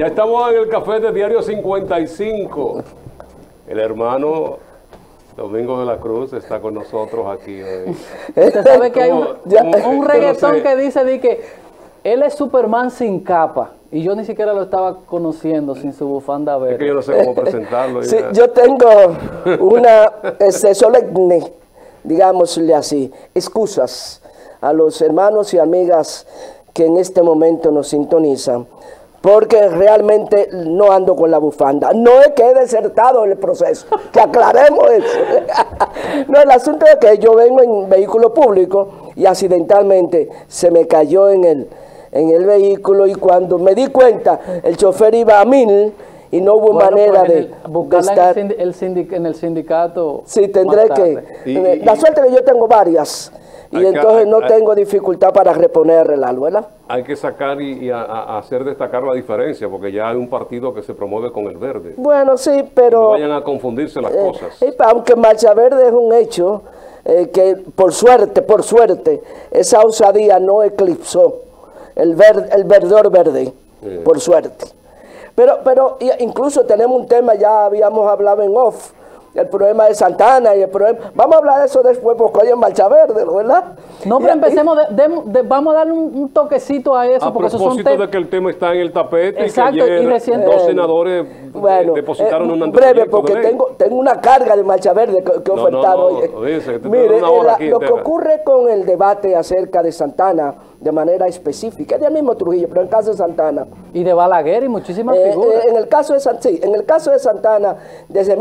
Ya estamos en el café de Diario 55. El hermano Domingo de la Cruz está con nosotros aquí hoy. Usted sabe que hay un reggaetón que dice de que él es Superman sin capa. Y yo ni siquiera lo estaba conociendo sin su bufanda verde. Es que yo no sé cómo presentarlo. Sí, yo tengo una solemne, digámosle así, excusas a los hermanos y amigas que en este momento nos sintonizan, porque realmente no ando con la bufanda. No es que he desertado el proceso, que aclaremos eso. No, el asunto es que yo vengo en vehículo público y accidentalmente se me cayó en el vehículo, y cuando me di cuenta, el chofer iba a 1000 y no hubo manera de estar. En el sindicato. Sí, tendré que. La suerte que yo tengo varias. Y entonces no tengo dificultad para reponer el algo, ¿verdad? Hay que sacar y hacer destacar la diferencia, porque ya hay un partido que se promueve con el verde. Bueno, sí, pero... No vayan a confundirse las cosas. Aunque Marcha Verde es un hecho que, por suerte, esa osadía no eclipsó el verdor verde, por suerte. Pero incluso tenemos un tema, ya habíamos hablado en off, el problema de Santana y el problema... Vamos a hablar de eso después, porque hoy en Marcha Verde, ¿verdad? No, pero empecemos, vamos a darle un toquecito a eso. A propósito de que el tema está en el tapete. Exacto, y que ayer dos senadores depositaron un breve, porque tengo una carga de Marcha Verde que ofertar hoy. Mire, lo que ocurre con el debate acerca de Santana, de manera específica, es del mismo Trujillo, pero en el caso de Santana... Y de Balaguer y muchísimas figuras. En el caso de Santana, desde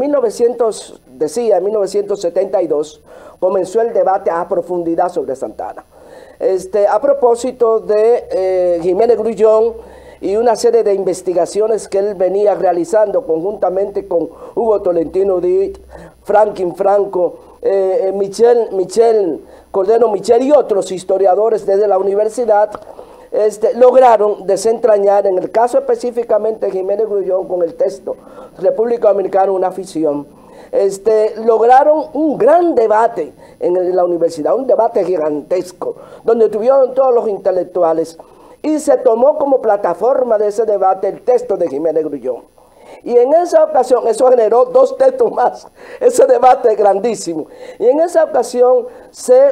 1972, comenzó el debate a profundidad sobre Santana. A propósito de Jiménez Grullón y una serie de investigaciones que él venía realizando conjuntamente con Hugo Tolentino Díaz, Franklin Franco, Michel Cordero Michel y otros historiadores desde la universidad, lograron desentrañar, en el caso específicamente de Jiménez Grullón, con el texto República Dominicana, una ficción, lograron un gran debate en la universidad, un debate gigantesco, donde tuvieron todos los intelectuales, y se tomó como plataforma de ese debate el texto de Jiménez Grullón. Y en esa ocasión, eso generó 2 textos más, ese debate es grandísimo. Y en esa ocasión se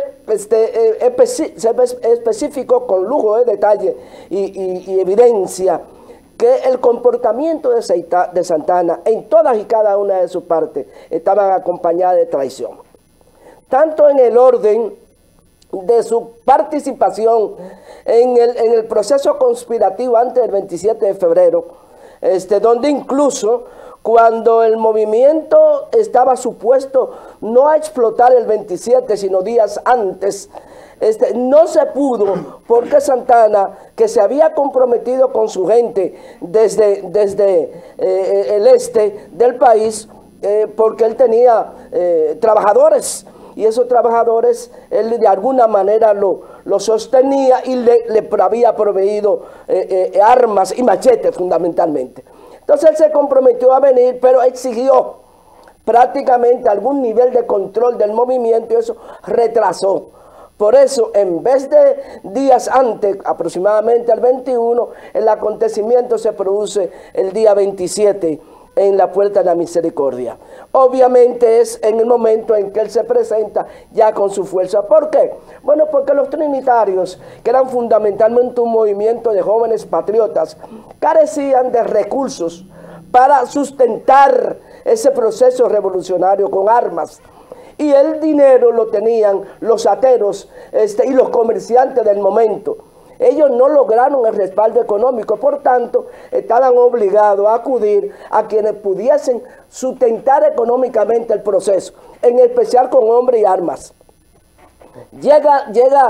especificó con lujo de detalle y evidencia que el comportamiento de Santana en todas y cada una de sus partes estaban acompañadas de traición. Tanto en el orden de su participación en el proceso conspirativo antes del 27 de febrero, donde incluso cuando el movimiento estaba supuesto no a explotar el 27, sino días antes, no se pudo, porque Santana, que se había comprometido con su gente desde el este del país, porque él tenía trabajadores, y esos trabajadores él de alguna manera lo sostenía y le había proveído armas y machetes fundamentalmente. Entonces él se comprometió a venir, pero exigió prácticamente algún nivel de control del movimiento, y eso retrasó. Por eso, en vez de días antes, aproximadamente el 21, el acontecimiento se produce el día 27 en la Puerta de la Misericordia. Obviamente es en el momento en que él se presenta ya con su fuerza. ¿Por qué? Bueno, porque los trinitarios, que eran fundamentalmente un movimiento de jóvenes patriotas, carecían de recursos para sustentar ese proceso revolucionario con armas. Y el dinero lo tenían los ateros y los comerciantes del momento. Ellos no lograron el respaldo económico, por tanto, estaban obligados a acudir a quienes pudiesen sustentar económicamente el proceso, en especial con hombres y armas. Llega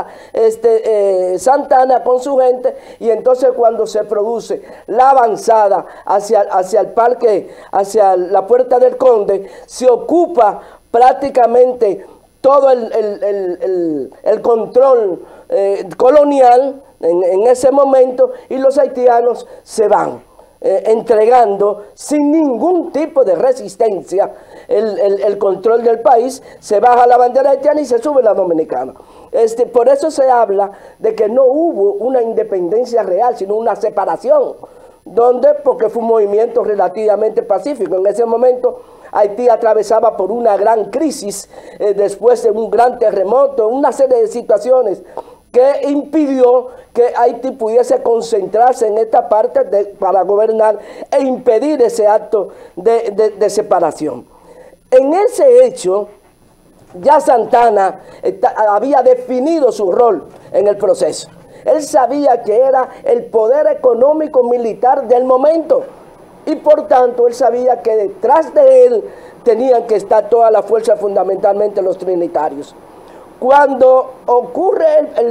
Santana con su gente, y entonces cuando se produce la avanzada hacia el parque, hacia la Puerta del Conde, se ocupa prácticamente todo el control colonial en ese momento, y los haitianos se van entregando sin ningún tipo de resistencia el control del país. Se baja la bandera haitiana y se sube la dominicana. Por eso se habla de que no hubo una independencia real, sino una separación porque fue un movimiento relativamente pacífico. En ese momento Haití atravesaba por una gran crisis, después de un gran terremoto, una serie de situaciones que impidió que Haití pudiese concentrarse en esta parte para gobernar e impedir ese acto de separación. En ese hecho, ya Santana había definido su rol en el proceso. Él sabía que era el poder económico militar del momento y por tanto él sabía que detrás de él tenían que estar toda la fuerza, fundamentalmente los trinitarios. Cuando ocurre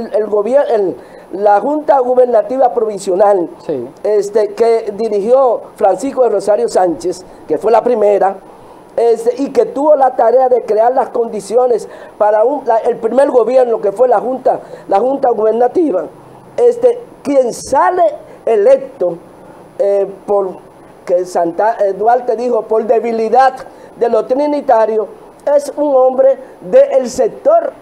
la Junta Gubernativa Provisional, sí, que dirigió Francisco de Rosario Sánchez, que fue la primera, y que tuvo la tarea de crear las condiciones para el primer gobierno, que fue la Junta Gubernativa, quien sale electo que Duarte dijo, por debilidad de los trinitarios, es un hombre del sector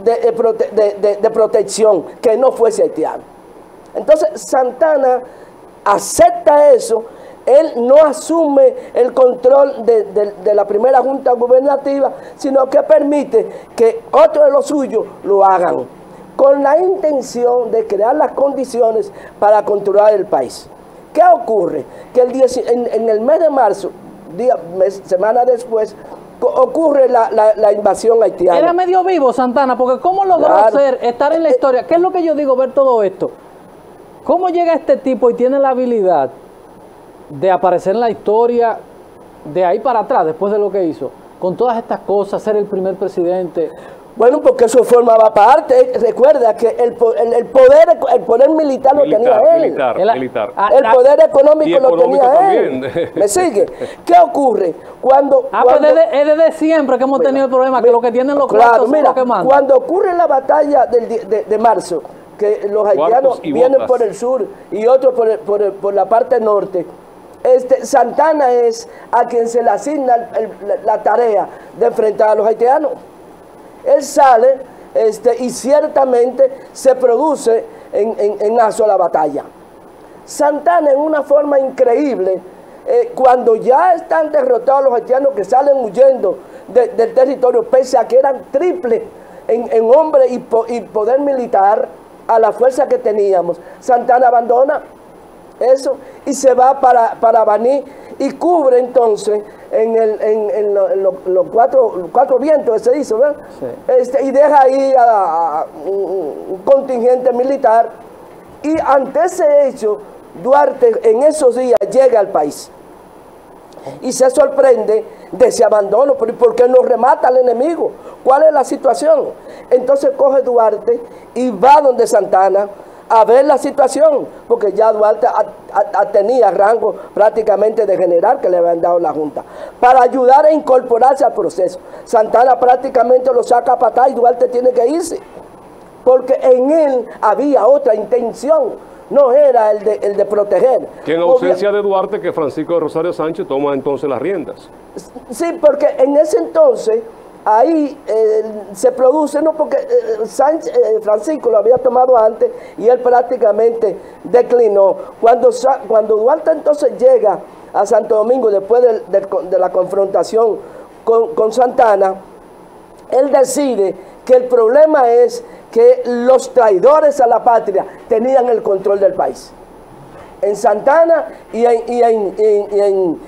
de protección, que no fuese haitiano. Entonces Santana acepta eso. Él no asume el control de la primera junta gubernativa, sino que permite que otros de los suyos lo hagan, con la intención de crear las condiciones para controlar el país. ¿Qué ocurre? Que en el mes de marzo, semana después, ocurre la invasión haitiana. Era medio vivo Santana, porque ¿cómo logró estar en la historia? ¿Qué es lo que yo digo, ver todo esto? ¿Cómo llega este tipo y tiene la habilidad de aparecer en la historia de ahí para atrás, después de lo que hizo, con todas estas cosas, ser el primer presidente? Bueno, porque eso formaba parte. Recuerda que el poder militar lo tenía él. El poder económico lo tenía él. ¿Me sigue? ¿Qué ocurre? Pues es desde siempre que hemos tenido el problema, que lo que tienen los cuartos son los que mandan. Cuando ocurre la batalla de marzo, que los haitianos vienen por el sur y otros por la parte norte, Santana es a quien se le asigna la tarea de enfrentar a los haitianos. Él sale y ciertamente se produce en una sola batalla. Santana, en una forma increíble, cuando ya están derrotados los haitianos que salen huyendo del territorio, pese a que eran triple en hombre y poder militar a la fuerza que teníamos, Santana abandona eso y se va para Baní y cubre entonces en los cuatro vientos que se dice, ¿verdad? Sí. Y deja ahí a un contingente militar, y ante ese hecho Duarte en esos días llega al país y se sorprende de ese abandono. ¿Por qué no remata al enemigo? ¿Cuál es la situación? Entonces coge Duarte y va donde Santana a ver la situación, porque ya Duarte tenía rango prácticamente de general que le habían dado la Junta, para ayudar a incorporarse al proceso. Santana prácticamente lo saca a patada y Duarte tiene que irse, porque en él había otra intención, no era el de proteger. Que en ausencia de Duarte, que Francisco de Rosario Sánchez toma entonces las riendas. Sí, porque en ese entonces ahí se produce, no porque Francisco lo había tomado antes y él prácticamente declinó. Cuando Duarte entonces llega a Santo Domingo después de la confrontación con Santana, él decide que el problema es que los traidores a la patria tenían el control del país. En Santana y en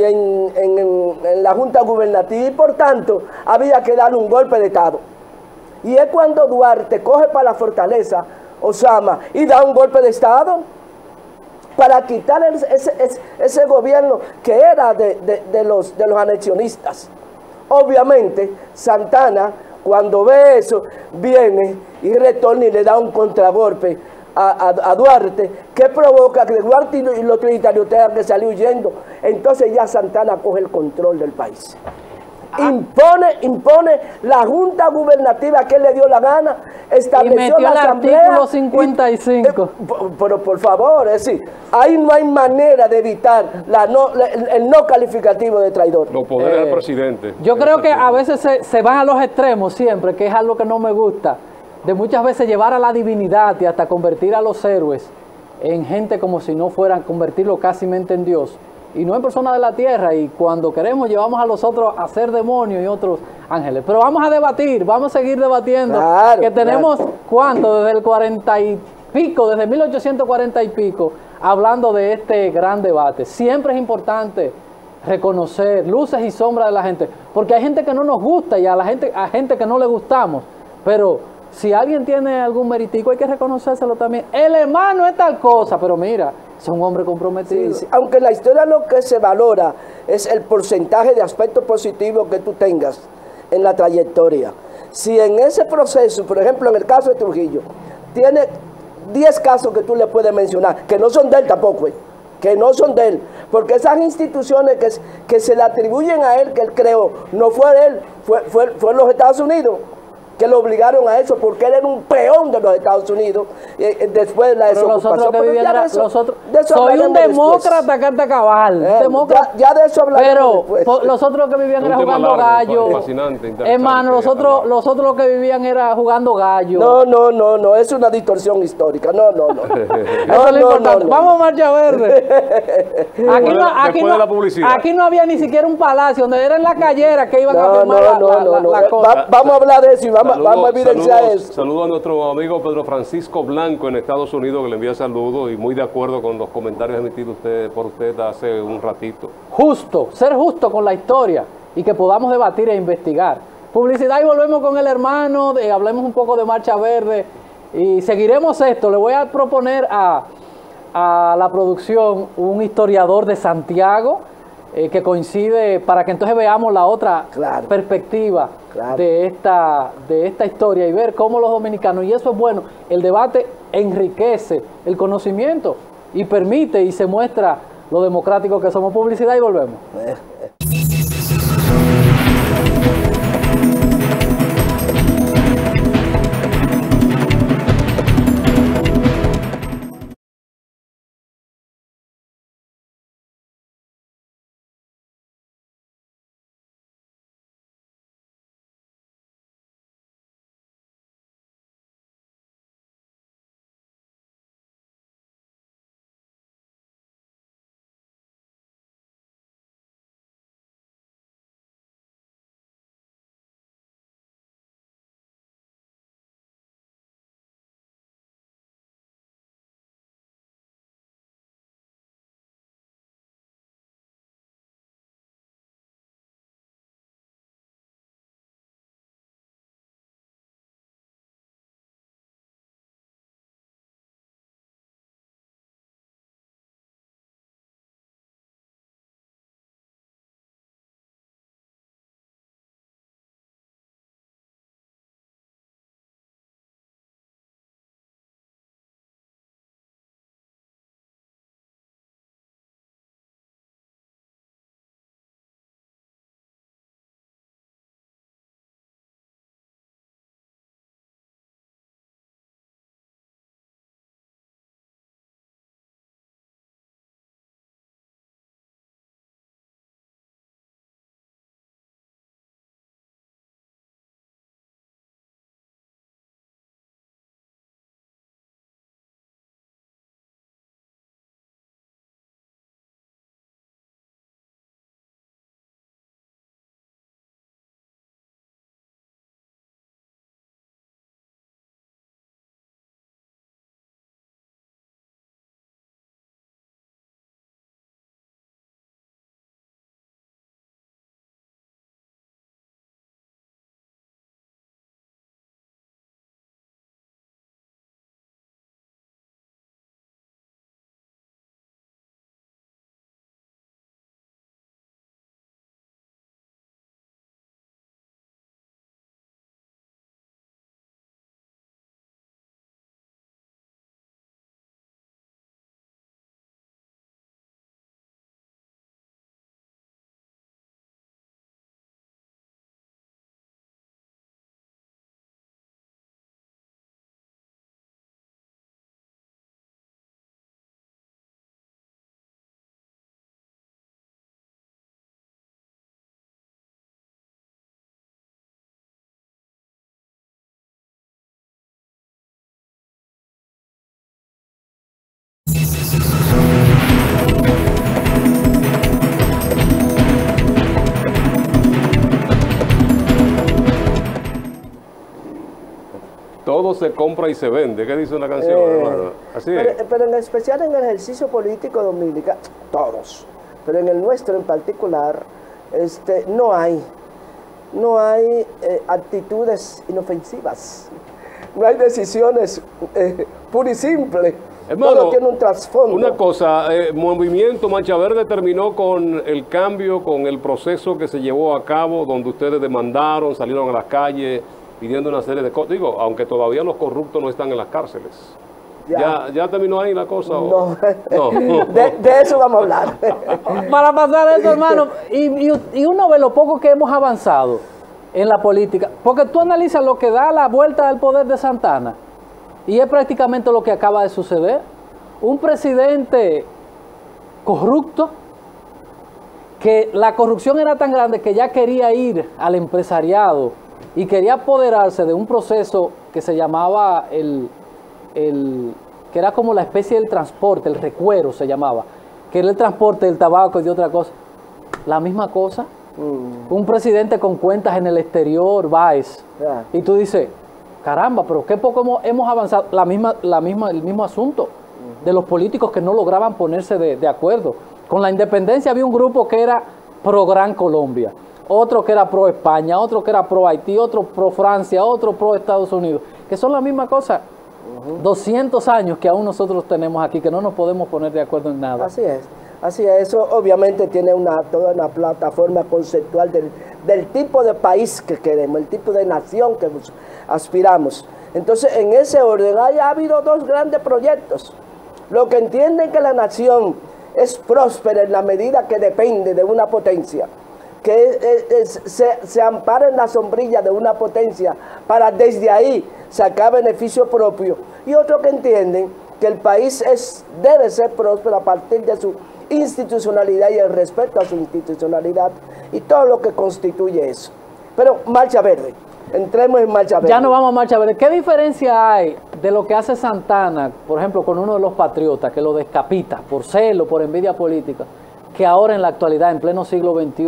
la Junta Gubernativa, y por tanto había que darle un golpe de Estado. Y es cuando Duarte coge para la fortaleza Osama y da un golpe de Estado para quitar ese gobierno que era de los anexionistas. Obviamente Santana, cuando ve eso, viene y retorna y le da un contragolpe a Duarte, que provoca que Duarte y los trinitarios tengan que salir huyendo. Entonces ya Santana coge el control del país. Impone la Junta Gubernativa que le dio la gana, estableció la asamblea. Artículo 55. Pero por favor, es decir, ahí no hay manera de evitar el no calificativo de traidor. Los poderes del presidente. Yo creo que a veces se van a los extremos siempre, que es algo que no me gusta, de muchas veces llevar a la divinidad y hasta convertir a los héroes en gente como si no fueran, convertirlo casi en Dios, y no en personas de la tierra, y cuando queremos llevamos a los otros a ser demonios y otros ángeles. Pero vamos a debatir, vamos a seguir debatiendo, Claro, que tenemos, claro. ¿cuánto? Desde el 40 y pico, desde 1840 y pico, hablando de este gran debate. Siempre es importante reconocer luces y sombras de la gente, porque hay gente que no nos gusta y a gente que no le gustamos, pero si alguien tiene algún meritico hay que reconocérselo también. El hermano es tal cosa, pero mira, es un hombre comprometido. Sí, sí. Aunque en la historia lo que se valora es el porcentaje de aspectos positivos que tú tengas en la trayectoria. Si en ese proceso, por ejemplo en el caso de Trujillo, tiene 10 casos que tú le puedes mencionar, que no son de él tampoco, que no son de él, porque esas instituciones que se le atribuyen a él, que él creó, no fue de él, fue en los Estados Unidos, que lo obligaron a eso, porque él era un peón de los Estados Unidos, después de la desocupación. Soy un demócrata carta cabal, demócrata. Ya de eso hablaremos después. Pero los otros que vivían era jugando gallo. Hermano, los otros que vivían era jugando gallo. No, es una distorsión histórica, no. Eso es lo importante. Vamos a Marcha Verde. Aquí no había ni siquiera un palacio, donde era en la callera que iban a firmar la cosa. Vamos a hablar de eso y vamos a evidenciar eso. Saludos a nuestro amigo Pedro Francisco Blanco en Estados Unidos, que le envía saludos y muy de acuerdo con los comentarios emitidos por usted hace un ratito. Ser justo con la historia y que podamos debatir e investigar. Publicidad y volvemos con el hermano, hablemos un poco de Marcha Verde y seguiremos esto. Le voy a proponer a la producción un historiador de Santiago que coincide, para que entonces veamos la otra perspectiva de esta historia y ver cómo los dominicanos, y eso es bueno, el debate enriquece el conocimiento y permite y se muestra lo democrático que somos. Publicidad y volvemos. Todo se compra y se vende. ¿Qué dice una canción, hermano? Así es. Pero en especial en el ejercicio político dominicano, todos, pero en el nuestro en particular, no hay actitudes inofensivas, no hay decisiones pura y simple. Hermano, todo tiene un trasfondo. Una cosa, Movimiento Mancha Verde terminó con el cambio, con el proceso que se llevó a cabo, donde ustedes demandaron, salieron a las calles pidiendo una serie de cosas. Digo, aunque todavía los corruptos no están en las cárceles. ¿Ya terminó ahí la cosa? No, no. De eso vamos a hablar. Para pasar eso, hermano, y uno ve lo poco que hemos avanzado en la política, porque tú analizas lo que da la vuelta al poder de Santana, y es prácticamente lo que acaba de suceder. Un presidente corrupto, que la corrupción era tan grande que ya quería ir al empresariado y quería apoderarse de un proceso que se llamaba que era como la especie del transporte, el recuero se llamaba, que era el transporte del tabaco y de otra cosa. La misma cosa. Un presidente con cuentas en el exterior, Báez. Y tú dices, caramba, pero qué poco hemos avanzado. El mismo asunto de los políticos que no lograban ponerse de acuerdo. Con la independencia había un grupo que era pro Gran Colombia, otro que era pro España, otro que era pro Haití, otro pro Francia, otro pro Estados Unidos, que son la misma cosa. 200 años que aún nosotros tenemos aquí, que no nos podemos poner de acuerdo en nada. Así es. Eso obviamente tiene toda una plataforma conceptual del tipo de país que queremos, el tipo de nación que aspiramos. Entonces, en ese orden, ha habido dos grandes proyectos. Lo que entienden que la nación es próspera en la medida que depende de una potencia, que se ampara en la sombrilla de una potencia para desde ahí sacar beneficio propio. Y otros que entienden que el país debe ser próspero a partir de su institucionalidad y el respeto a su institucionalidad y todo lo que constituye eso. Pero Marcha Verde, entremos en Marcha Verde. Ya no vamos a Marcha Verde. ¿Qué diferencia hay de lo que hace Santana, por ejemplo, con uno de los patriotas, que lo descapita por celo, por envidia política, que ahora en la actualidad, en pleno siglo XXI,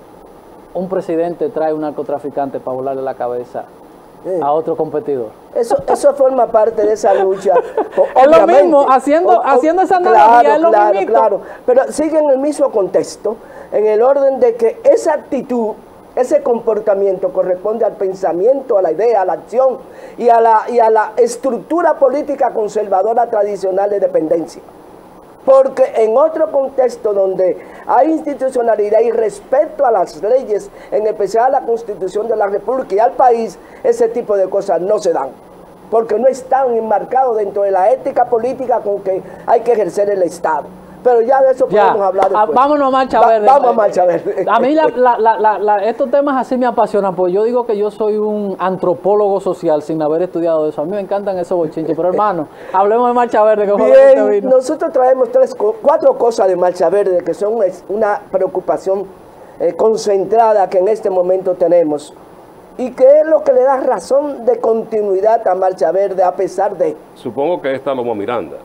un presidente trae un narcotraficante para volarle la cabeza a otro competidor? Eso forma parte de esa lucha. Es lo mismo, haciendo esa analogía, es lo mismo. Claro, pero sigue en el mismo contexto, en el orden de que esa actitud, ese comportamiento corresponde al pensamiento, a la idea, a la acción y a la estructura política conservadora tradicional de dependencia. Porque en otro contexto donde hay institucionalidad y respeto a las leyes, en especial a la Constitución de la República y al país, ese tipo de cosas no se dan. Porque no están enmarcados dentro de la ética política con que hay que ejercer el Estado. Pero ya de eso podemos hablar después. Vámonos a Marcha Verde. Vamos a Marcha Verde. A mí estos temas así me apasionan, porque yo digo que yo soy un antropólogo social sin haber estudiado eso. A mí me encantan esos bochinches, pero hermano, hablemos de Marcha Verde. Bien, nosotros traemos 4 cosas de Marcha Verde que son una preocupación concentrada que en este momento tenemos y que es lo que le da razón de continuidad a Marcha Verde a pesar de... Supongo que esta Loma Miranda.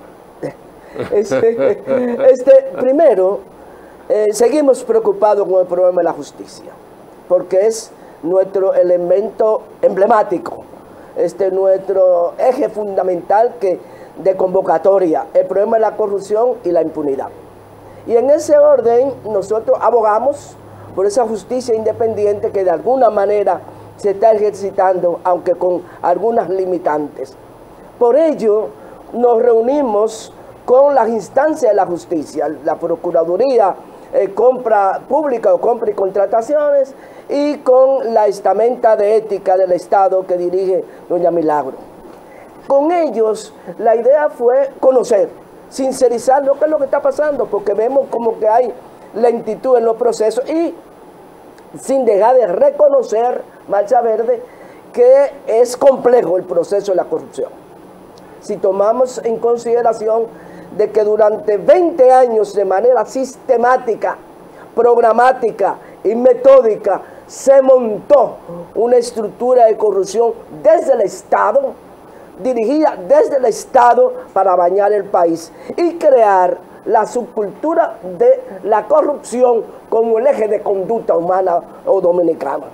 Primero, seguimos preocupados con el problema de la justicia, porque es nuestro elemento emblemático, nuestro eje fundamental de convocatoria, el problema de la corrupción y la impunidad. Y en ese orden nosotros abogamos por esa justicia independiente que de alguna manera se está ejercitando, aunque con algunas limitantes. Por ello, nos reunimos con las instancias de la justicia, la Procuraduría, compra pública o compra y contrataciones, y con la estamenta de ética del Estado que dirige doña Milagro. Con ellos, la idea fue conocer, sincerizar lo que es lo que está pasando, porque vemos como que hay lentitud en los procesos y sin dejar de reconocer, Marcha Verde, que es complejo el proceso de la corrupción. Si tomamos en consideración de que durante 20 años de manera sistemática, programática y metódica se montó una estructura de corrupción desde el Estado, dirigida desde el Estado para bañar el país y crear la subcultura de la corrupción como el eje de conducta humana o dominicana.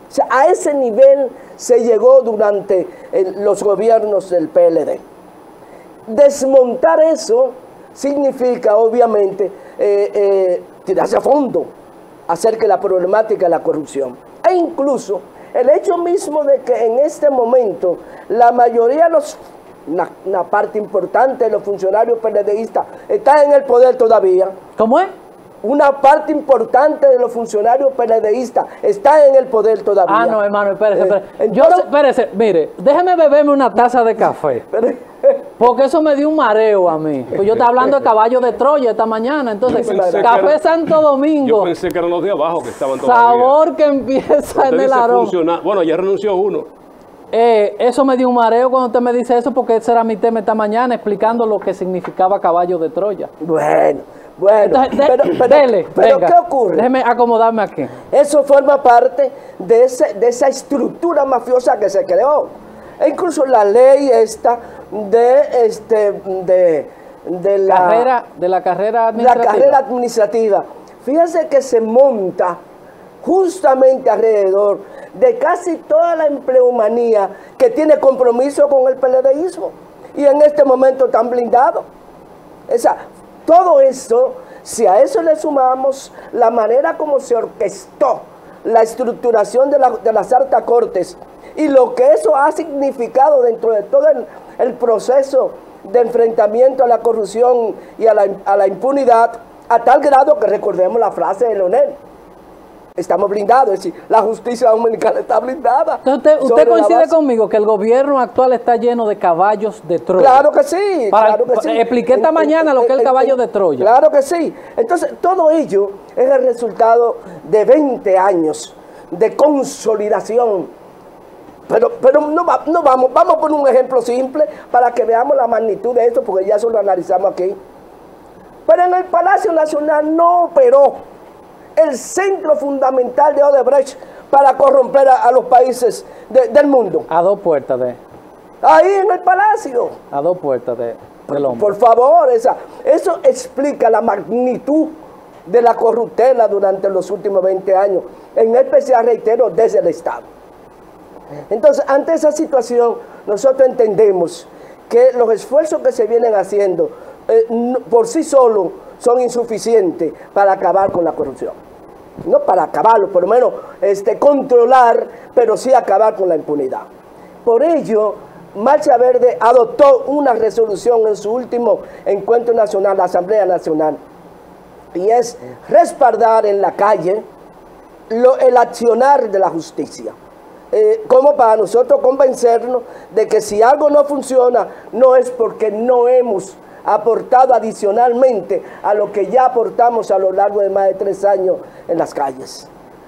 O sea, a ese nivel se llegó durante los gobiernos del PLD. Desmontar eso significa, obviamente, tirarse a fondo acerca de la problemática de la corrupción. E incluso el hecho mismo de que en este momento la mayoría de una parte importante de los funcionarios PLDistas están en el poder todavía. ¿Cómo es? Una parte importante de los funcionarios PLDistas está en el poder todavía. Ah, no, hermano, espérese, espérese. Entonces, Espérese, mire, déjeme beberme una taza de café. Porque eso me dio un mareo a mí. Pues yo estaba hablando de caballo de Troya esta mañana. Entonces, Café Santo Domingo. Yo pensé que eran los de abajo que estaban todavía. Sabor que empieza en el aroma. Bueno, ya renunció uno. Eso me dio un mareo cuando usted me dice eso, porque ese era mi tema esta mañana, explicando lo que significaba caballo de Troya. Bueno, Entonces, pero ¿qué ocurre? Déjeme acomodarme aquí. Eso forma parte de esa estructura mafiosa que se creó. E incluso la ley esta de la carrera administrativa. Fíjense que se monta justamente alrededor de casi toda la empleomanía que tiene compromiso con el PLDismo. Y en este momento están blindados. Todo eso, si a eso le sumamos la manera como se orquestó la estructuración de las altas cortes y lo que eso ha significado dentro de todo el proceso de enfrentamiento a la corrupción y a la impunidad, a tal grado que recordemos la frase de Leonel: estamos blindados, es decir, la justicia dominicana está blindada. Entonces, ¿usted coincide conmigo que el gobierno actual está lleno de caballos de Troya? Claro que sí, claro que sí. Expliqué esta mañana lo que es el caballo de Troya. Claro que sí. Entonces, todo ello es el resultado de 20 años de consolidación. Pero no vamos a poner un ejemplo simple para que veamos la magnitud de esto, porque ya eso lo analizamos aquí. Pero en el Palacio Nacional no operó el centro fundamental de Odebrecht para corromper a los países del mundo. A dos puertas de... Ahí en el Palacio. A dos puertas del hombre. Por favor, eso explica la magnitud de la corruptela durante los últimos 20 años, en especial, reitero, desde el Estado. Entonces, ante esa situación, nosotros entendemos que los esfuerzos que se vienen haciendo por sí solos son insuficientes para acabar con la corrupción. No para acabarlo, por lo menos controlar, pero sí acabar con la impunidad. Por ello, Marcha Verde adoptó una resolución en su último encuentro nacional, la Asamblea Nacional, y es respaldar en la calle el accionar de la justicia. Como para nosotros convencernos de que si algo no funciona, no es porque no hemos aportado adicionalmente a lo que ya aportamos a lo largo de más de 3 años en las calles.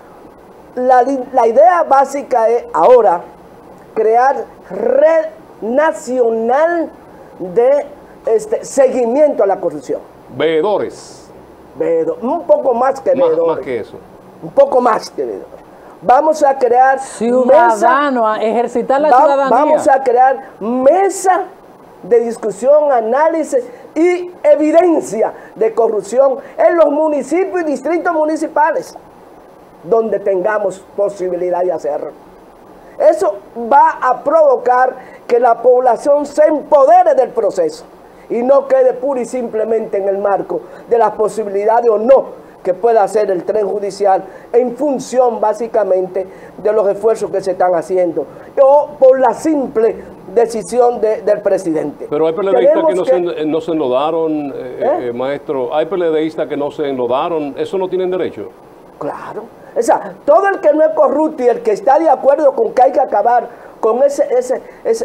La idea básica es ahora crear red nacional de seguimiento a la corrupción. Veedores. Un poco más que veedores. Más que eso. Un poco más que veedores. Vamos a crear ciudadano, a ejercitar la ciudadanía. Vamos a crear mesa de discusión, análisis y evidencia de corrupción en los municipios y distritos municipales donde tengamos posibilidad de hacerlo. Eso va a provocar que la población se empodere del proceso y no quede pura y simplemente en el marco de las posibilidades o no que pueda hacer el tren judicial en función básicamente de los esfuerzos que se están haciendo o por la simple decisión del presidente. Pero hay PLDistas que no se enlodaron, maestro. Hay PLDistas que no se enlodaron. ¿Eso no tienen derecho? Claro. O sea, todo el que no es corrupto y el que está de acuerdo con que hay que acabar con ese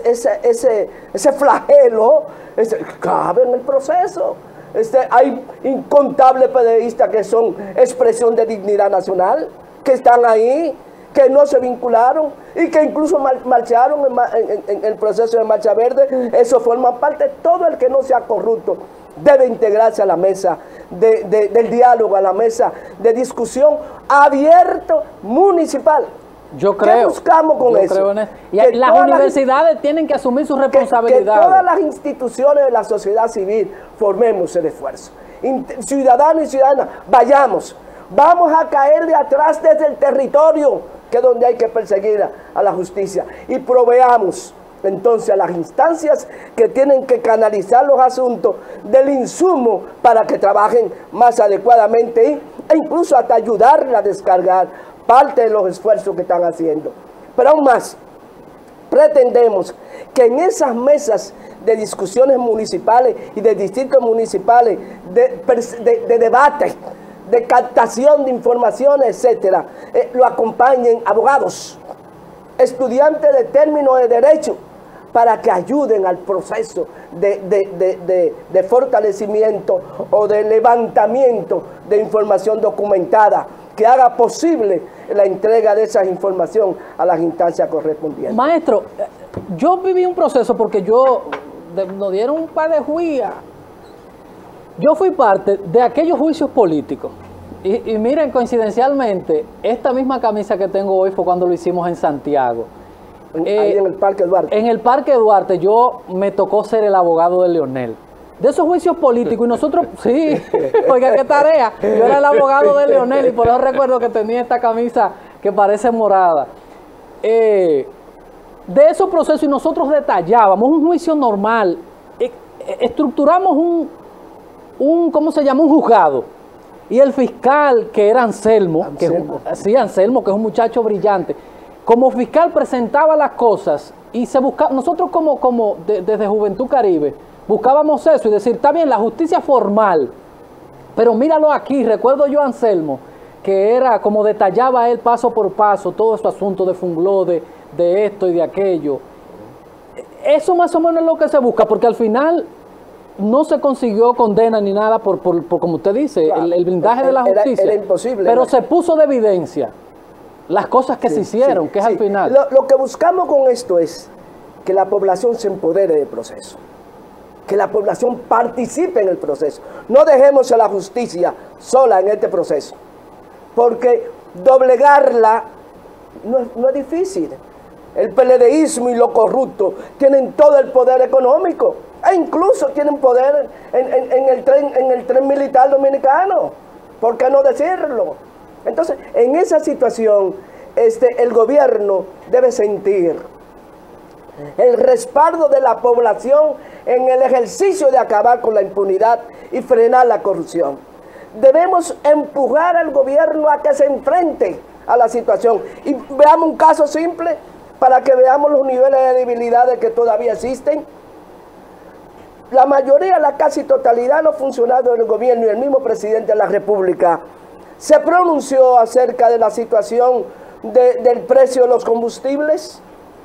flagelo, cabe en el proceso. Hay incontables PLDistas que son expresión de dignidad nacional, que están ahí, que no se vincularon y que incluso marcharon en el proceso de Marcha Verde. Eso forma parte. Todo el que no sea corrupto debe integrarse a la mesa del diálogo, a la mesa de discusión abierto municipal. Yo creo. ¿Qué buscamos con eso? Y las universidades tienen que asumir su responsabilidad. Que todas las instituciones de la sociedad civil formemos el esfuerzo. Ciudadanos y ciudadanas, vamos a caer de atrás desde el territorio. que es donde hay que perseguir a la justicia, y proveamos entonces a las instancias que tienen que canalizar los asuntos del insumo para que trabajen más adecuadamente e incluso hasta ayudarle a descargar parte de los esfuerzos que están haciendo. Pero aún más, pretendemos que en esas mesas de discusiones municipales y de distritos municipales, de debate, de captación de informaciones, etcétera, lo acompañen abogados, estudiantes de términos de derecho, para que ayuden al proceso de fortalecimiento o de levantamiento de información documentada que haga posible la entrega de esa información a las instancias correspondientes. Maestro, yo viví un proceso porque nos dieron un par de juicios. Yo fui parte de aquellos juicios políticos. Y miren, coincidencialmente, esta misma camisa que tengo hoy fue cuando lo hicimos en Santiago. Ahí en el Parque Duarte. En el Parque Duarte me tocó ser el abogado de Leonel. De esos juicios políticos, y nosotros, sí, oiga, qué tarea. Yo era el abogado de Leonel y por eso recuerdo que tenía esta camisa que parece morada. De esos procesos, y nosotros detallábamos un juicio normal, estructuramos ¿cómo se llama? Un juzgado. Y el fiscal, que era Anselmo, Anselmo, que es un muchacho brillante, como fiscal presentaba las cosas y se buscaba, nosotros desde Juventud Caribe, buscábamos eso y decir, está bien, la justicia formal, pero míralo aquí, recuerdo yo a Anselmo, que era como detallaba él paso por paso todo ese asunto de Fungló, de esto y de aquello. Eso más o menos es lo que se busca, porque al final no se consiguió condena ni nada por como usted dice, claro, el blindaje de la justicia. Era imposible. Pero se puso de evidencia las cosas que se hicieron, que es al final. Lo que buscamos con esto es que la población se empodere del proceso, que la población participe en el proceso. No dejemos a la justicia sola en este proceso, porque doblegarla no es difícil. El PLDismo y los corruptos tienen todo el poder económico e incluso tienen poder en el tren militar dominicano. ¿Por qué no decirlo? Entonces, en esa situación, el gobierno debe sentir el respaldo de la población en el ejercicio de acabar con la impunidad y frenar la corrupción. Debemos empujar al gobierno a que se enfrente a la situación. Y veamos un caso simple para que veamos los niveles de debilidades que todavía existen. La mayoría, la casi totalidad de los funcionarios del gobierno y el mismo presidente de la República se pronunció acerca de la situación del precio de los combustibles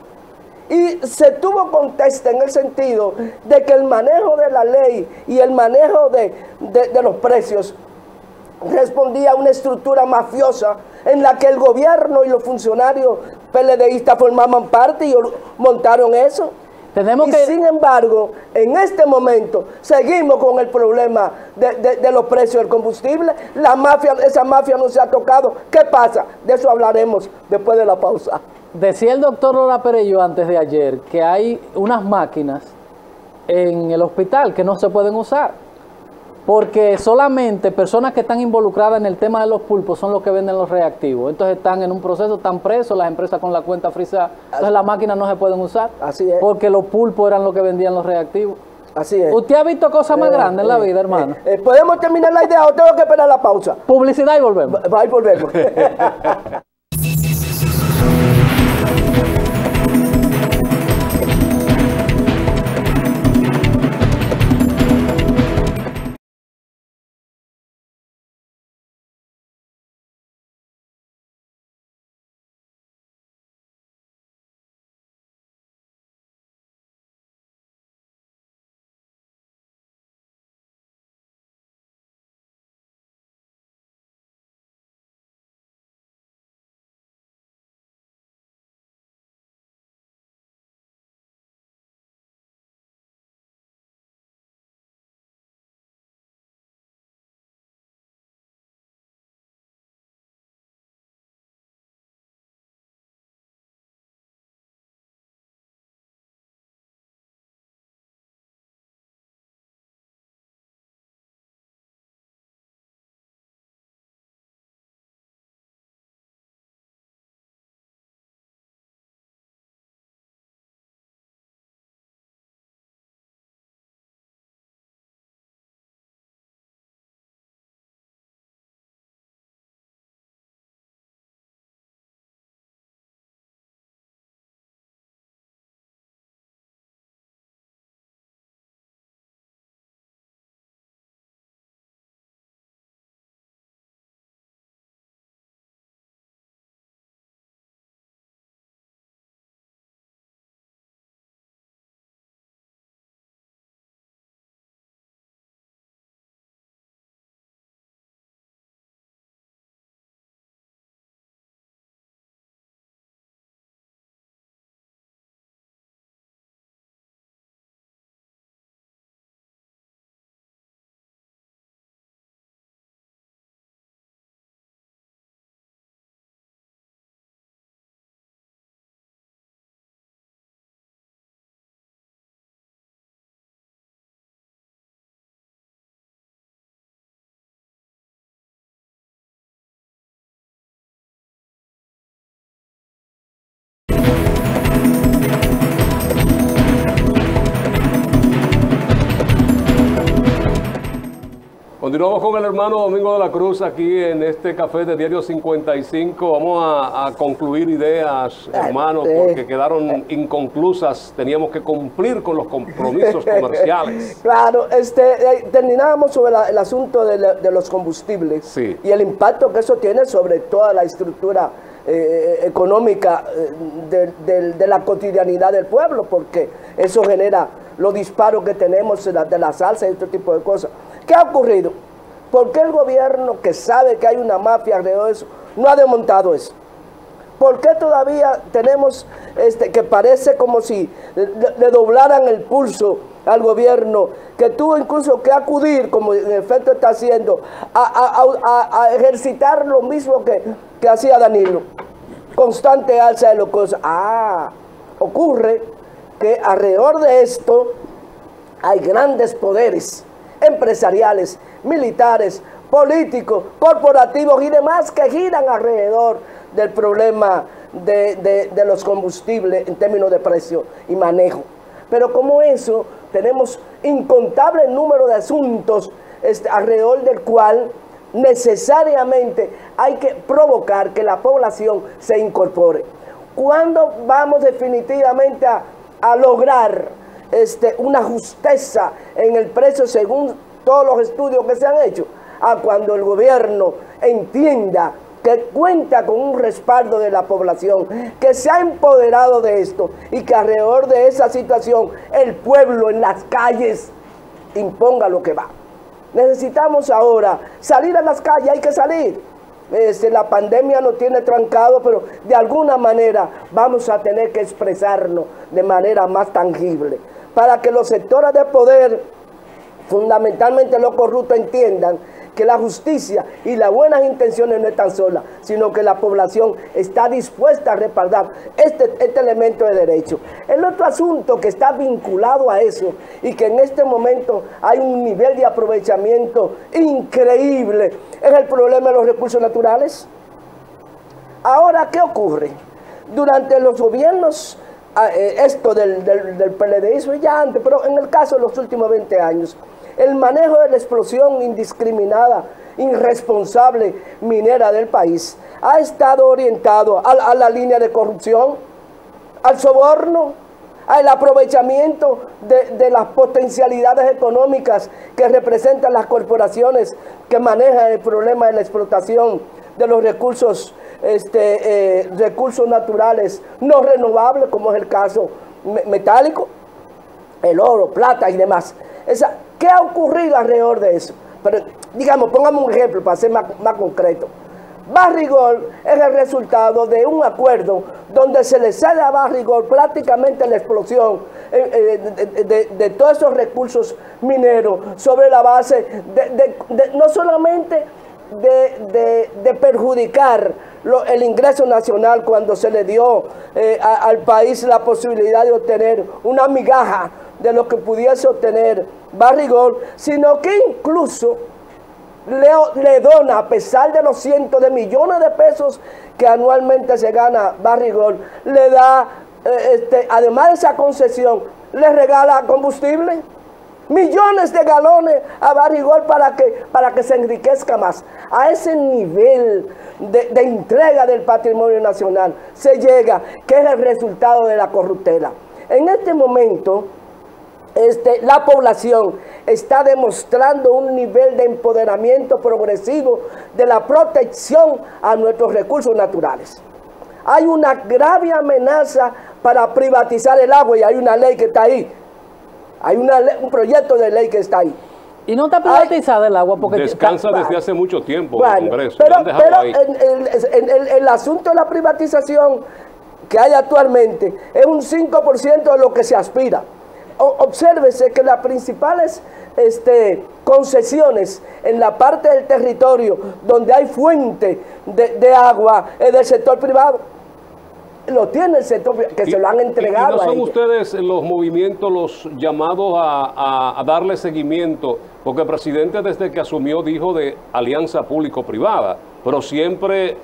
y se tuvo contesta en el sentido de que el manejo de la ley y el manejo de los precios respondía a una estructura mafiosa en la que el gobierno y los funcionarios PLDistas formaban parte y montaron eso. Sin embargo, en este momento seguimos con el problema de los precios del combustible. Esa mafia no se ha tocado. ¿Qué pasa? De eso hablaremos después de la pausa. Decía el doctor Lora Perello antes de ayer que hay unas máquinas en el hospital que no se pueden usar, porque solamente personas que están involucradas en el tema de los pulpos son los que venden los reactivos. Entonces están en un proceso, están presos las empresas con la cuenta frisada. Entonces las máquinas no se pueden usar. Así es. Porque los pulpos eran los que vendían los reactivos. Así es. ¿Usted ha visto cosas más grandes en la vida, hermano? ¿Podemos terminar la idea o tengo que esperar la pausa? Publicidad y volvemos. Va y volvemos. Continuamos con el hermano Domingo de la Cruz aquí en este café de Diario 55. Vamos a concluir ideas, hermano, porque quedaron inconclusas. Teníamos que cumplir con los compromisos comerciales. Claro, terminábamos sobre el asunto de los combustibles, sí, y el impacto que eso tiene sobre toda la estructura económica de la cotidianidad del pueblo, porque eso genera los disparos que tenemos de la salsa y este tipo de cosas. ¿Qué ha ocurrido? ¿Por qué el gobierno, que sabe que hay una mafia alrededor de eso, no ha desmontado eso? ¿Por qué todavía tenemos que parece como si le doblaran el pulso al gobierno, que tuvo incluso que acudir, como en efecto está haciendo, a ejercitar lo mismo que hacía Danilo? Constante alza de los costos. Ocurre que alrededor de esto hay grandes poderes empresariales, militares, políticos, corporativos y demás que giran alrededor del problema de los combustibles en términos de precio y manejo. Pero como eso, tenemos incontable número de asuntos alrededor del cual necesariamente hay que provocar que la población se incorpore. ¿Cuándo vamos definitivamente a lograr una justeza en el precio según todos los estudios que se han hecho? Cuando el gobierno entienda que cuenta con un respaldo de la población, que se ha empoderado de esto y que alrededor de esa situación el pueblo en las calles imponga lo que va. Necesitamos ahora salir a las calles, hay que salir. La pandemia nos tiene trancado, pero de alguna manera vamos a tener que expresarnos de manera más tangible, para que los sectores de poder, fundamentalmente los corruptos, entiendan que la justicia y las buenas intenciones no están solas, sino que la población está dispuesta a respaldar este elemento de derecho. El otro asunto que está vinculado a eso y que en este momento hay un nivel de aprovechamiento increíble es el problema de los recursos naturales. Ahora, ¿qué ocurre? Durante los gobiernos, esto del PLDismo y ya antes, pero en el caso de los últimos 20 años, el manejo de la explosión indiscriminada, irresponsable minera del país ha estado orientado a la línea de corrupción, al soborno, al aprovechamiento de las potencialidades económicas que representan las corporaciones que manejan el problema de la explotación de los recursos, recursos naturales no renovables, como es el caso metálico, el oro, plata y demás. ¿Qué ha ocurrido alrededor de eso? Pero, digamos, pongamos un ejemplo para ser más concreto. Barrigol es el resultado de un acuerdo donde se le cede a Barrigol prácticamente la explosión de todos esos recursos mineros sobre la base no solamente de perjudicar el ingreso nacional cuando se le dio al país la posibilidad de obtener una migaja de lo que pudiese obtener Barrigol, sino que incluso le dona, a pesar de los cientos de millones de pesos que anualmente se gana Barrigol, le da, además de esa concesión, le regala combustible, millones de galones a Barrigol para que se enriquezca más. A ese nivel de entrega del patrimonio nacional se llega, que es el resultado de la corruptela. En este momento, la población está demostrando un nivel de empoderamiento progresivo de la protección a nuestros recursos naturales. Hay una grave amenaza para privatizar el agua y hay una ley que está ahí. Hay un proyecto de ley que está ahí. Y no está privatizada el agua porque descansa desde hace mucho tiempo en el Congreso. Pero el asunto de la privatización que hay actualmente es un 5% de lo que se aspira. Obsérvese que las principales concesiones en la parte del territorio donde hay fuente de agua es del sector privado. Lo tiene el sector que se lo han entregado. ¿Y no son ustedes los movimientos los llamados a darle seguimiento? Porque el presidente desde que asumió dijo de alianza público-privada, pero siempre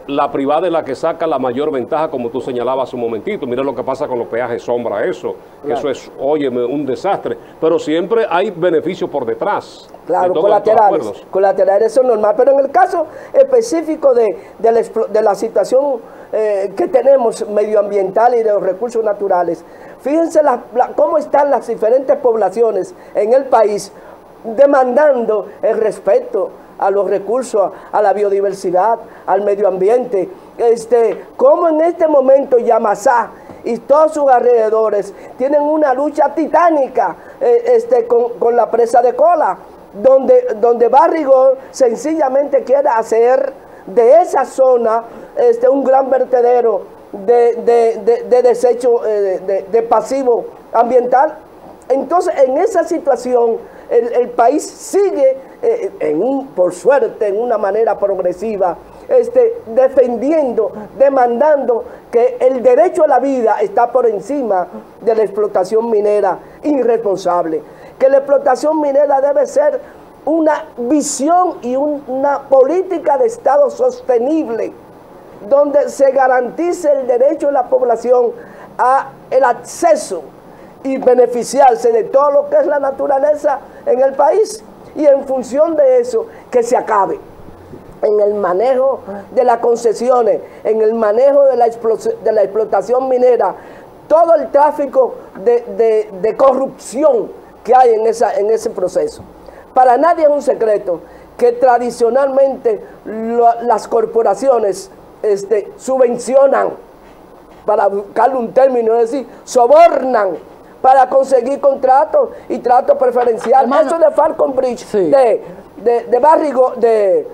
la privada es la que saca la mayor ventaja, como tú señalabas hace un momentito. Mira lo que pasa con los peajes sombra, eso, que claro. eso es, óyeme, un desastre. Pero siempre hay beneficios por detrás. Claro, colaterales, eso es normal. Pero en el caso específico de la situación que tenemos medioambiental y de los recursos naturales, fíjense cómo están las diferentes poblaciones en el país demandando el respeto a los recursos, a la biodiversidad, al medio ambiente. Como en este momento Yamasá y todos sus alrededores tienen una lucha titánica con la presa de Cola, donde Barrigón sencillamente quiere hacer de esa zona un gran vertedero de desecho, de pasivo ambiental. Entonces, en esa situación, el país sigue, por suerte, en una manera progresiva, defendiendo, demandando que el derecho a la vida está por encima de la explotación minera irresponsable, que la explotación minera debe ser una visión y una política de Estado sostenible, donde se garantice el derecho de la población a el acceso y beneficiarse de todo lo que es la naturaleza en el país, y en función de eso, que se acabe en el manejo de las concesiones, en el manejo de la explotación minera, todo el tráfico de corrupción que hay en ese proceso. Para nadie es un secreto que tradicionalmente las corporaciones subvencionan, para buscarle un término, es decir, sobornan para conseguir contratos y tratos preferenciales. Hermano, eso de Falcon Bridge, sí, de Barrigón, de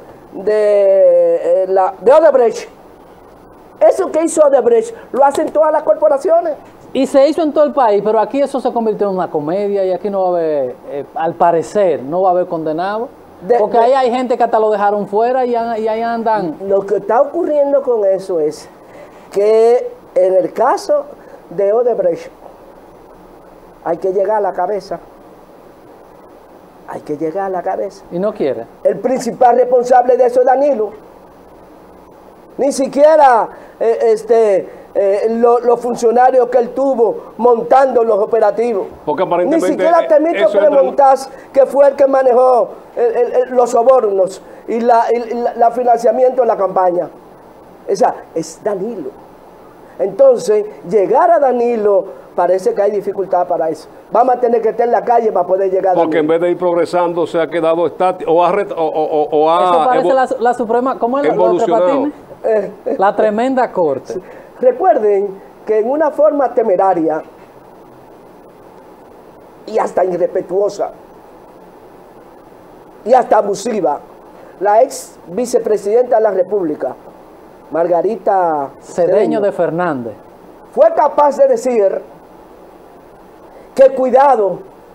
Odebrecht, eso que hizo Odebrecht lo hacen todas las corporaciones. Y se hizo en todo el país, pero aquí eso se convirtió en una comedia y aquí no va a haber, al parecer, no va a haber condenado. Porque ahí hay gente que hasta lo dejaron fuera y ahí andan. Lo que está ocurriendo con eso es que en el caso de Odebrecht hay que llegar a la cabeza. Hay que llegar a la cabeza. Y no quiere. El principal responsable de eso es Danilo. Ni siquiera los funcionarios que él tuvo montando los operativos. Porque aparentemente ni siquiera Temito Premontas, que fue el que manejó los sobornos y la financiamiento de la campaña. Esa es Danilo. Entonces, llegar a Danilo, parece que hay dificultad para eso. Vamos a tener que estar en la calle para poder llegar a Danilo. Porque en vez de ir progresando, se ha quedado estático o ha eso parece la Suprema, ¿cómo es evolucionado? La tremenda corte. Recuerden que en una forma temeraria y hasta irrespetuosa y hasta abusiva, la ex vicepresidenta de la República, Margarita Cedeño de Fernández, fue capaz de decir que cuidado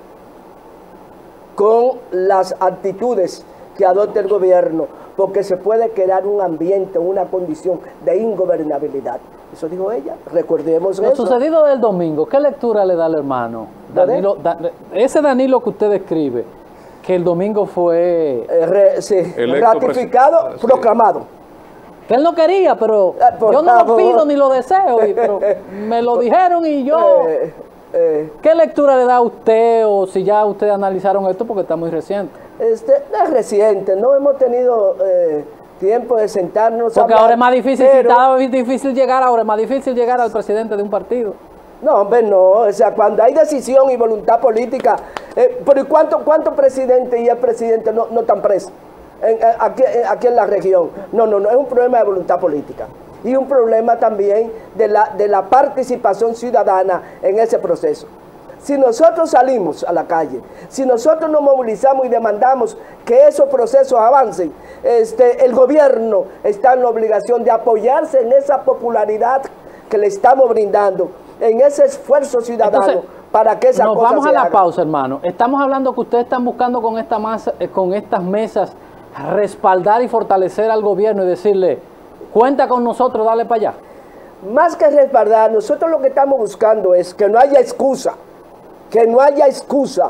con las actitudes que adopta el gobierno, porque se puede crear un ambiente, una condición de ingobernabilidad. Eso dijo ella, recordemos eso. Lo sucedido del domingo, ¿qué lectura le da al hermano? Danilo, ese Danilo que usted describe, que el domingo fue ratificado, proclamado. Que él no quería, pero yo no lo pido ni lo deseo, pero me lo dijeron y yo... ¿Qué lectura le da a usted, o si ya ustedes analizaron esto, porque está muy reciente? Es reciente, no hemos tenido tiempo de sentarnos. Porque ahora es más difícil, si está difícil llegar, ahora es más difícil llegar al presidente de un partido. No, hombre, no, o sea, cuando hay decisión y voluntad política, pero ¿y cuántos presidentes y el presidente no están presos aquí en la región? No, es un problema de voluntad política. Y un problema también de la participación ciudadana en ese proceso. Si nosotros salimos a la calle, si nosotros nos movilizamos y demandamos que esos procesos avancen, el gobierno está en la obligación de apoyarse en esa popularidad que le estamos brindando, en ese esfuerzo ciudadano. Entonces, para que esa cosa se haga. Nos vamos a la pausa, hermano. Estamos hablando que ustedes están buscando con estas mesas respaldar y fortalecer al gobierno y decirle: cuenta con nosotros, dale para allá. Más que respaldar, nosotros lo que estamos buscando es que no haya excusa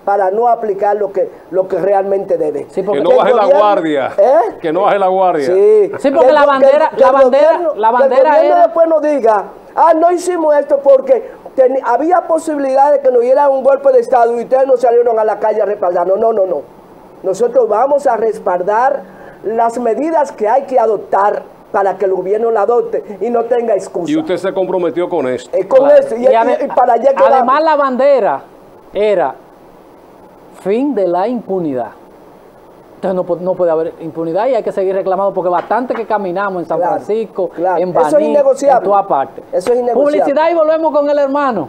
para no aplicar lo que realmente debe. Sí, que no baje la guardia. Que no baje la guardia. Sí, porque la bandera era... después nos diga, no hicimos esto porque había posibilidad de que nos diera un golpe de Estado y ustedes no salieron a la calle a respaldarnos. No. Nosotros vamos a respaldar las medidas que hay que adoptar para que el gobierno la adopte y no tenga excusa. Y usted se comprometió con eso. Con eso. Y para allá que además la bandera era fin de la impunidad. Entonces no puede haber impunidad y hay que seguir reclamando porque bastante que caminamos en San Francisco, en Baní, en toda parte. Eso es innegociable. Publicidad y volvemos con el hermano.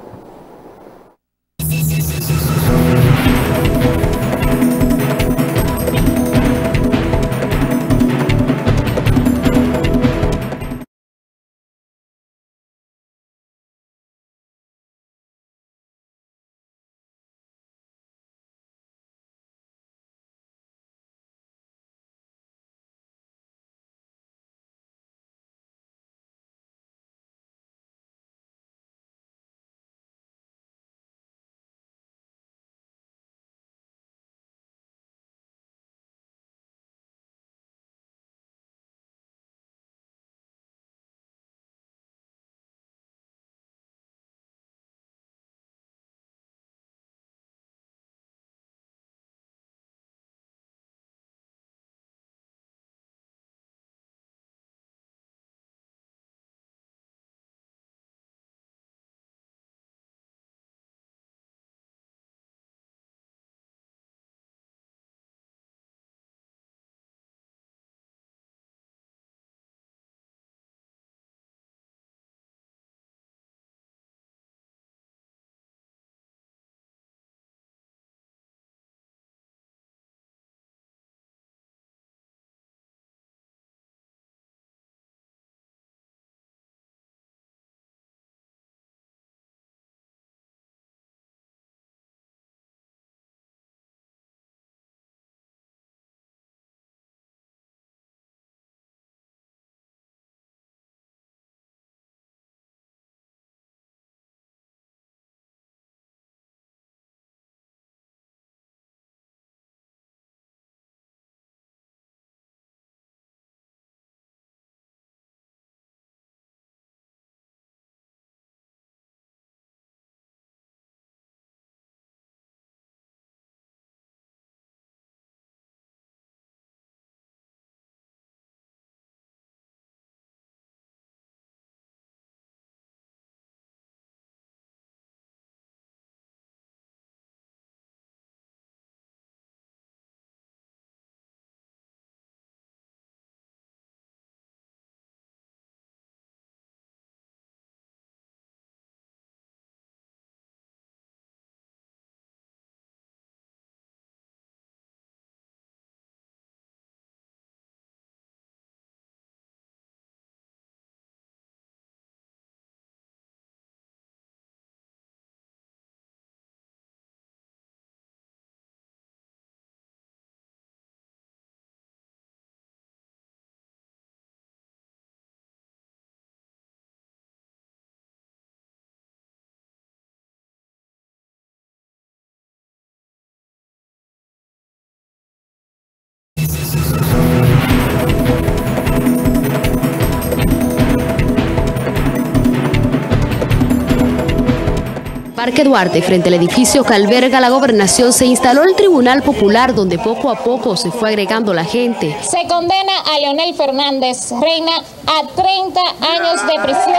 Parque Duarte, frente al edificio que alberga la gobernación, se instaló el Tribunal Popular, donde poco a poco se fue agregando la gente. Se condena a Leonel Fernández Reina a 30 años de prisión.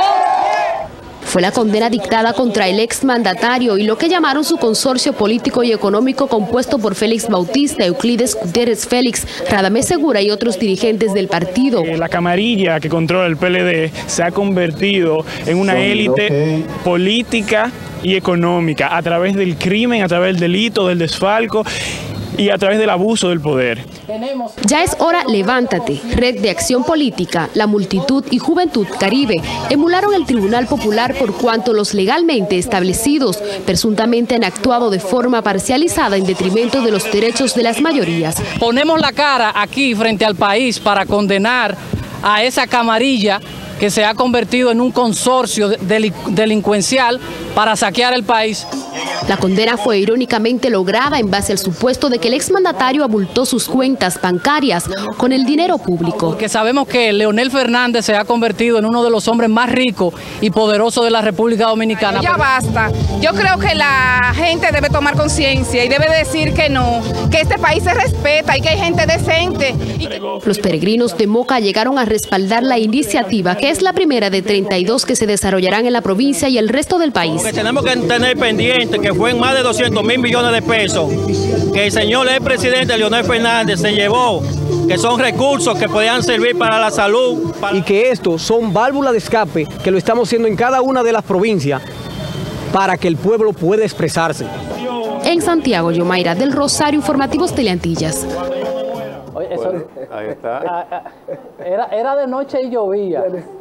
Fue la condena dictada contra el exmandatario y lo que llamaron su consorcio político y económico compuesto por Félix Bautista, Euclides Gutiérrez Félix, Radamés Segura y otros dirigentes del partido. La camarilla que controla el PLD se ha convertido en una élite política y económica a través del crimen, a través del delito, del desfalco y a través del abuso del poder. Ya es hora, levántate. Red de Acción Política, La Multitud y Juventud Caribe emularon el Tribunal Popular por cuanto los legalmente establecidos presuntamente han actuado de forma parcializada en detrimento de los derechos de las mayorías. Ponemos la cara aquí frente al país para condenar a esa camarilla que se ha convertido en un consorcio delincuencial para saquear el país. La condena fue irónicamente lograda en base al supuesto de que el exmandatario abultó sus cuentas bancarias con el dinero público. Porque sabemos que Leonel Fernández se ha convertido en uno de los hombres más ricos y poderosos de la República Dominicana. Ya basta. Yo creo que la gente debe tomar conciencia y debe decir que no, que este país se respeta y que hay gente decente. Los peregrinos de Moca llegaron a respaldar la iniciativa, que es la primera de 32 que se desarrollarán en la provincia y el resto del país. Porque tenemos que tener pendiente que fue en más de 200.000 millones de pesos que el señor expresidente Leonel Fernández se llevó, que son recursos que podían servir para la salud. Y que estos son válvulas de escape que lo estamos haciendo en cada una de las provincias para que el pueblo pueda expresarse. En Santiago, Yomaira del Rosario, Informativos Teleantillas. Oye, eso, Bueno, ahí está. Era de noche y llovía.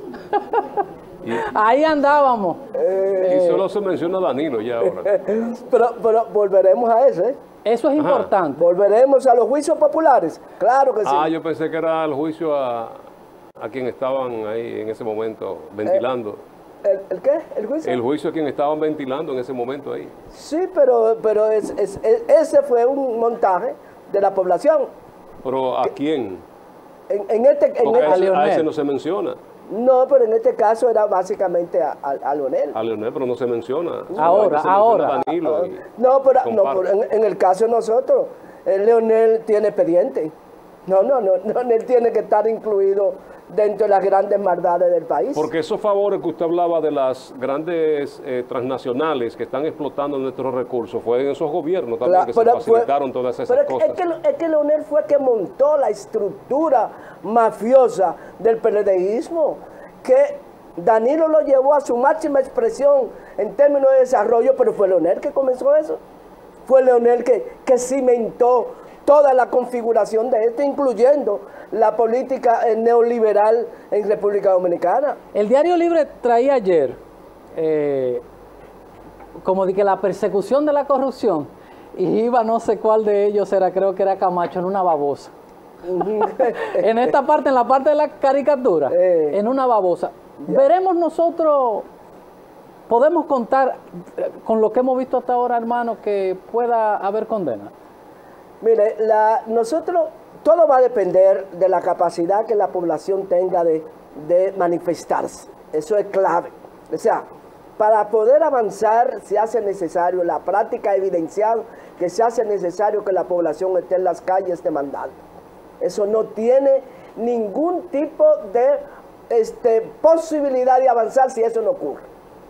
Ahí andábamos. Y solo se menciona Danilo ya ahora. Pero volveremos a eso, ¿eh? Eso es importante. Volveremos a los juicios populares. Claro que sí. Ah, yo pensé que era el juicio a quien estaban ahí en ese momento ventilando. ¿El qué? ¿El juicio? El juicio a quien estaban ventilando en ese momento ahí. Sí, pero ese fue un montaje de la población. ¿Pero a quién? Porque a ese no se menciona. No, pero en este caso era básicamente a Leonel. A Leonel, pero no se menciona. Ahora. A Danilo No, pero en el caso de nosotros, Leonel tiene expediente. No, Leonel tiene que estar incluido dentro de las grandes maldades del país. Porque esos favores que usted hablaba de las grandes transnacionales que están explotando nuestros recursos, fue en esos gobiernos también que se facilitaron todas esas cosas. Es que Leonel fue el que montó la estructura mafiosa del PLDismo, que Danilo lo llevó a su máxima expresión en términos de desarrollo, pero fue Leonel que comenzó eso. Fue Leonel que cimentó toda la configuración de esto, incluyendo la política neoliberal en República Dominicana. El Diario Libre traía ayer como de que la persecución de la corrupción, y iba no sé cuál de ellos era, creo que era Camacho, en una babosa. En esta parte, en la parte de la caricatura, en una babosa. Veremos nosotros, podemos contar con lo que hemos visto hasta ahora, hermano, que pueda haber condena. Mire, nosotros, todo va a depender de la capacidad que la población tenga de manifestarse. Eso es clave. O sea, para poder avanzar se hace necesario, la práctica evidencial, que se hace necesario que la población esté en las calles demandando. Eso no tiene ningún tipo de posibilidad de avanzar si eso no ocurre.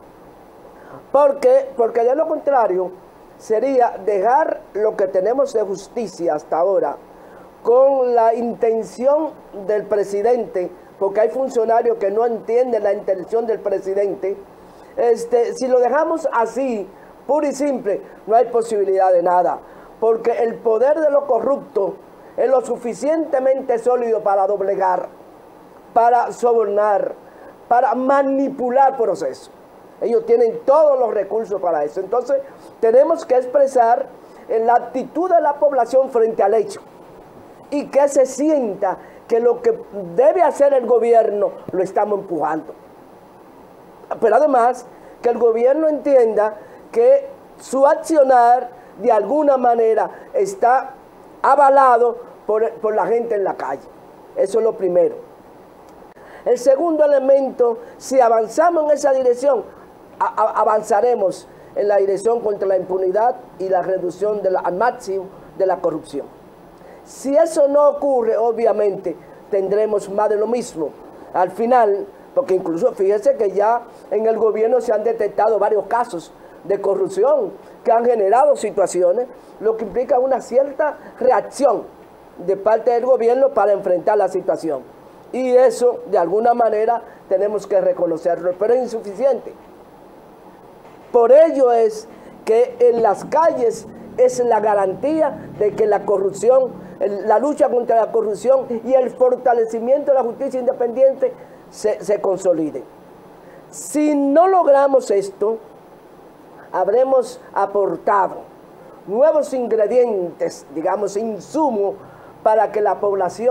Porque de lo contrario, sería dejar lo que tenemos de justicia hasta ahora con la intención del presidente, porque hay funcionarios que no entienden la intención del presidente. Si lo dejamos así, puro y simple, no hay posibilidad de nada, porque el poder de los corruptos es lo suficientemente sólido para doblegar, para sobornar, para manipular procesos. Ellos tienen todos los recursos para eso. Entonces, tenemos que expresar la actitud de la población frente al hecho y que se sienta que lo que debe hacer el gobierno lo estamos empujando. Pero además, que el gobierno entienda que su accionar de alguna manera está avalado por la gente en la calle. Eso es lo primero. El segundo elemento, si avanzamos en esa dirección, avanzaremos en la dirección contra la impunidad y la reducción al máximo de la corrupción. Si eso no ocurre, obviamente tendremos más de lo mismo. Al final, porque incluso fíjense que ya en el gobierno se han detectado varios casos de corrupción que han generado situaciones, lo que implica una cierta reacción de parte del gobierno para enfrentar la situación. Y eso, de alguna manera, tenemos que reconocerlo, pero es insuficiente. Por ello es que en las calles es la garantía de que la corrupción, la lucha contra la corrupción y el fortalecimiento de la justicia independiente se consolide. Si no logramos esto, habremos aportado nuevos ingredientes, digamos, insumos, para que la población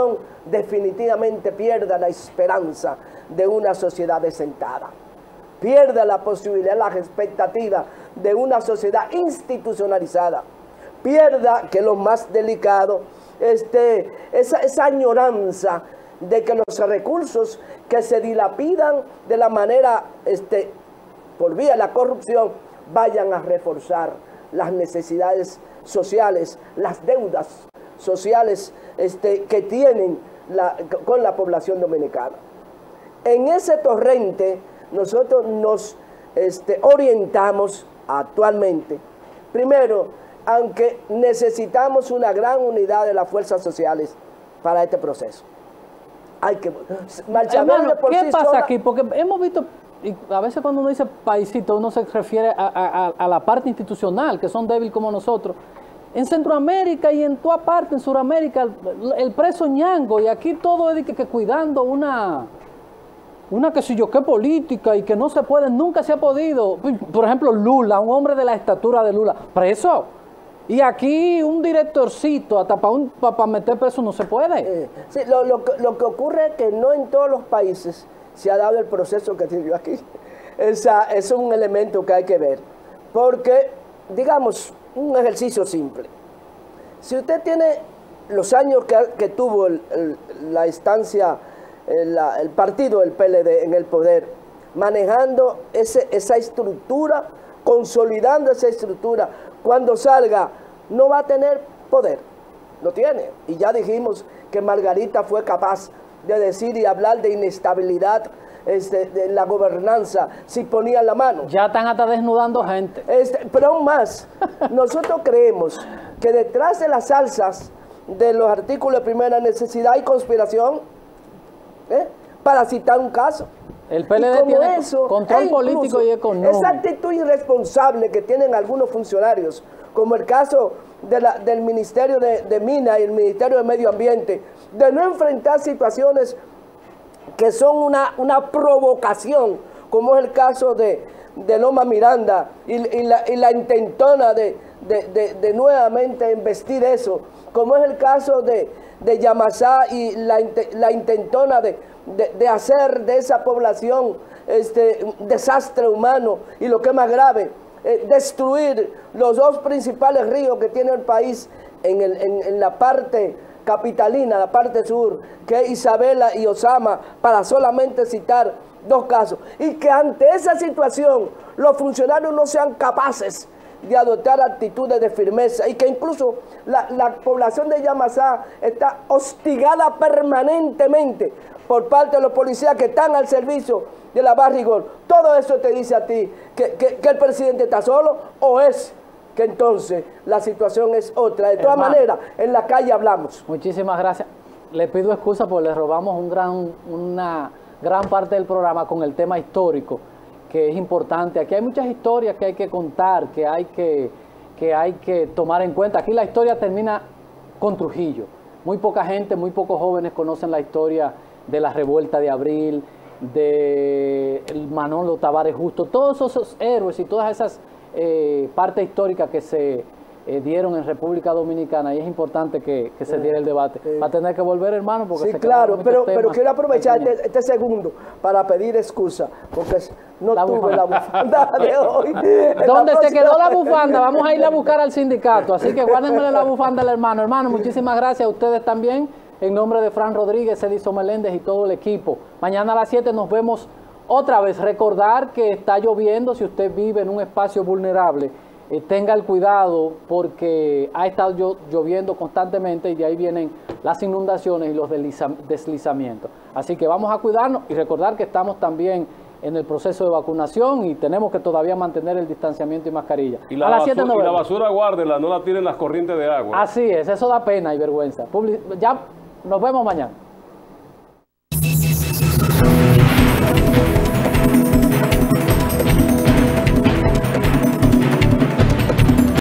definitivamente pierda la esperanza de una sociedad desentada, pierda la posibilidad, las expectativas de una sociedad institucionalizada, pierda, que es lo más delicado, esa añoranza de que los recursos que se dilapidan de la manera, por vía de la corrupción, vayan a reforzar las necesidades sociales, las deudas sociales que tienen con la población dominicana. En ese torrente nosotros nos orientamos actualmente. Primero, aunque necesitamos una gran unidad de las fuerzas sociales para este proceso. Hay que hermano, ¿qué pasa aquí? Porque hemos visto, y a veces cuando uno dice paisito, uno se refiere a la parte institucional, que son débiles como nosotros. En Centroamérica y en toda parte, en Sudamérica, el preso ñango, y aquí todo es que cuidando una que sé yo qué política y que no se puede, nunca se ha podido. Por ejemplo, Lula, un hombre de la estatura de Lula, preso. Y aquí un directorcito, hasta para meter preso no se puede. Sí, lo que ocurre es que no en todos los países se ha dado el proceso que se dio aquí. Eso es un elemento que hay que ver. Porque, digamos, un ejercicio simple. Si usted tiene los años que tuvo la instancia, el partido del PLD en el poder, manejando esa estructura, consolidando esa estructura, cuando salga no va a tener poder, lo tiene. Y ya dijimos que Margarita fue capaz de decir y hablar de inestabilidad de la gobernanza si ponían la mano. Ya están hasta desnudando gente. Pero aún más, nosotros creemos que detrás de las alzas de los artículos de primera necesidad hay conspiración, para citar un caso. El PLD tiene control político y económico. Esa actitud irresponsable que tienen algunos funcionarios, como el caso del Ministerio de Minas y el Ministerio de Medio Ambiente, de no enfrentar situaciones que son una provocación, como es el caso de Loma Miranda y la intentona de nuevamente embestir eso, como es el caso de Yamasá y la intentona de hacer de esa población un desastre humano, y lo que es más grave, destruir los dos principales ríos que tiene el país en la parte capitalina, la parte sur, que es Isabela y Osama, para solamente citar dos casos, y que ante esa situación los funcionarios no sean capaces de adoptar actitudes de firmeza, y que incluso la población de Yamasá está hostigada permanentemente por parte de los policías que están al servicio de la Barrigol. Todo eso te dice a ti que el presidente está solo, o es que entonces la situación es otra. De todas maneras, en la calle hablamos. Muchísimas gracias. Le pido excusa porque le robamos una gran parte del programa con el tema histórico, que es importante. Aquí hay muchas historias que hay que contar, que hay que tomar en cuenta. Aquí la historia termina con Trujillo. Muy poca gente, muy pocos jóvenes conocen la historia de la revuelta de abril, de Manolo Tavares Justo, todos esos héroes y todas esas partes históricas que se dieron en República Dominicana, y es importante que se diera el debate. Va a tener que volver, hermano, porque sí, claro, pero quiero aprovechar este segundo para pedir excusa, porque no tuve la bufanda de hoy. ¿Dónde se quedó la bufanda? Vamos a ir a buscar al sindicato, así que guárdenme la bufanda al hermano. Hermano, muchísimas gracias a ustedes también, en nombre de Fran Rodríguez, Edison Meléndez y todo el equipo. Mañana a las 7 nos vemos otra vez. Recordar que está lloviendo. Si usted vive en un espacio vulnerable, tenga el cuidado, porque ha estado lloviendo constantemente y de ahí vienen las inundaciones y los deslizamientos. Así que vamos a cuidarnos y recordar que estamos también en el proceso de vacunación y tenemos que todavía mantener el distanciamiento y mascarilla. Y la basura guárdela, no la tiren las corrientes de agua. Así es, eso da pena y vergüenza. Ya nos vemos mañana.